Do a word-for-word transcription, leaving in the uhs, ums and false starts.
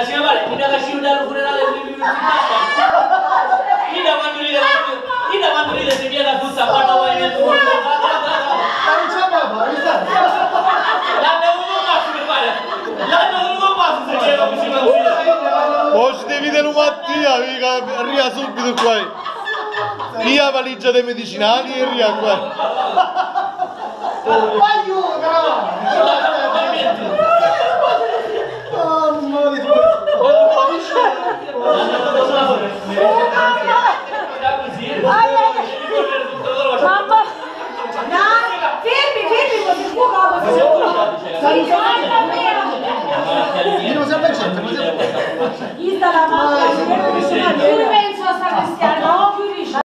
La signora Vale, mi dà la scimmia al funerale dell'università. Mi dà quando ride, mi dà quando ride se viene la busta, quando vai nel tuo. Non c'è mamma, mi sa. L'hanno avuto un passo per fare. L'hanno avuto un passo se viene la vicina al funerale. Oggi devi vedere Mattia, mica, arriva subito qua. Via valigia dei medicinali e arriva qua.